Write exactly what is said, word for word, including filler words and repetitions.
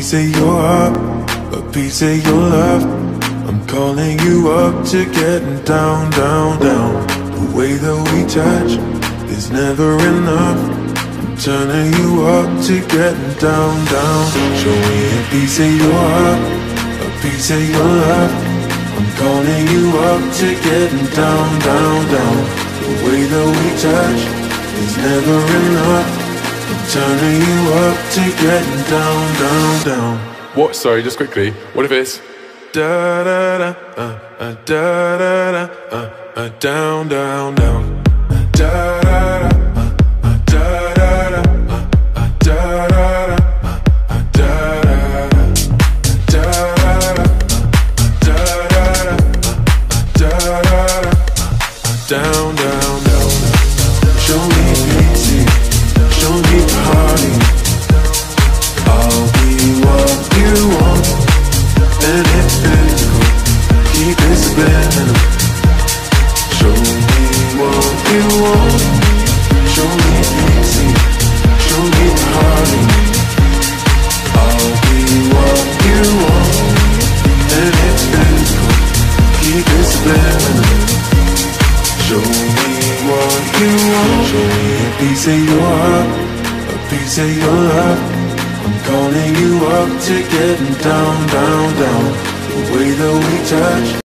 piece of your heart, a piece of your love. I'm calling you up to getting down, down, down. The way that we touch is never enough. I'm turning you up to getting down, down. Show me a piece of your heart, a piece of your love. I'm calling you up to getting down, down, down. The way that we touch is never enough. I'm turning you up to getting down, down, down. What? Sorry, just quickly. What if it's da da da uh, uh, da da da uh, uh, down, down, down. Uh, da da da uh, uh, da da da uh, uh, da da da uh, uh, da da da da da da da da da da down, down, down. Show me pity, show me party. I'll be what you want, and it's physical. Keep it subliminal. Show me what you want. Show me pity, show me party. I'll be what you want, and it's physical. Keep it subliminal. Show me what you want. Show me a piece of your heart, a piece of your love. I'm calling you up to getting down, down, down. The way that we touch